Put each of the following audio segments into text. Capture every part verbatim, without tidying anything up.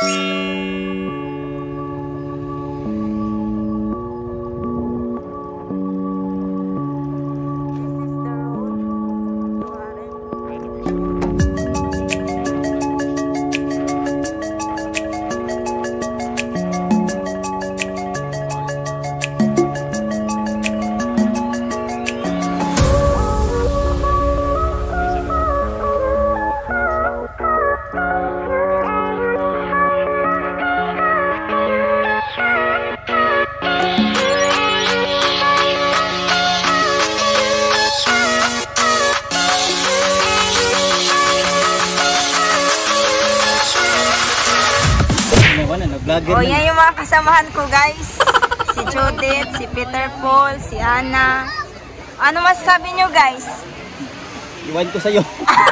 O, yan yung mga kasamahan ko, guys. Si Judith, si Peter Paul, si Ana. Ano masasabi nyo, guys? Iwan ko sa'yo.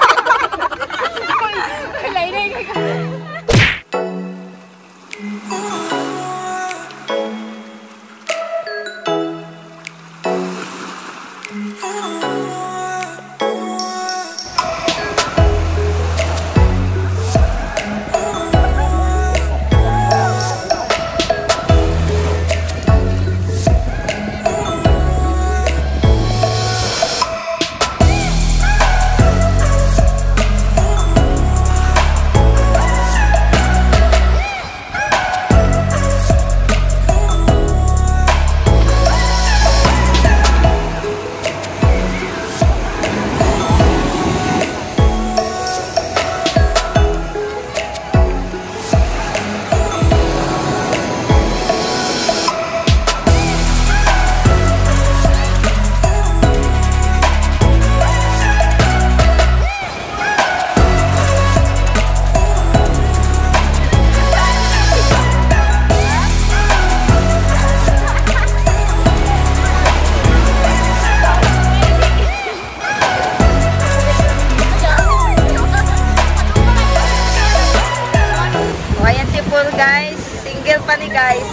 Guys, single pa ni guys.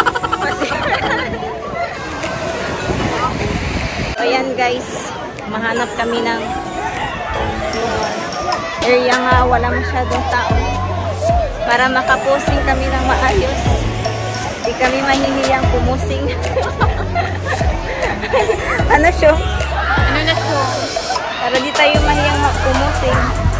Ayan guys, mahanap kami ng area nga wala masyadong tao para makaposing kami ng maayos. Di kami mahihiyang pumusing. Ano siya? Ano na siya? Para di tayo mahihiyang pumusing.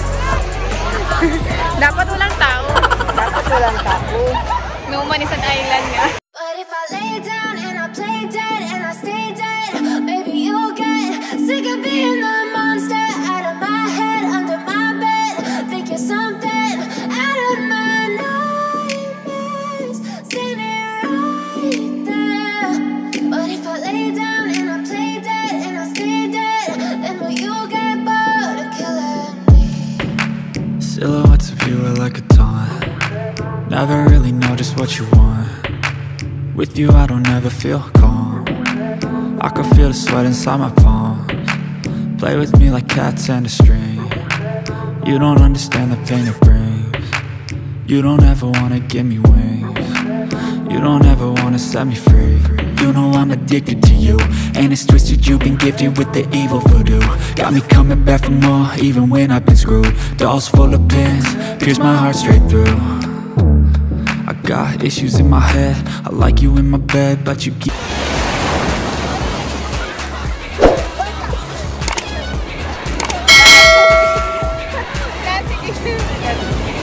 Dapat walang tao. Dapat walang tao. No man is an island nga. But if I lay down and I play dead and I stay dead, maybe you'll get sick of being the monster out of my head, under my bed. Think you're something out of my nightmares, standing right there. But if I lay down and I play dead and I stay dead, then will you get bored of killing me? Silhouettes of you are like a taunt. Never really know just what you want. With you I don't ever feel calm. I can feel the sweat inside my palms. Play with me like cats and a string. You don't understand the pain it brings. You don't ever wanna give me wings. You don't ever wanna set me free. You know I'm addicted to you, and it's twisted, you've been gifted with the evil voodoo. Got me coming back for more, even when I've been screwed. Dolls full of pins, pierce my heart straight through. I got issues in my head, I like you in my bed, but you keep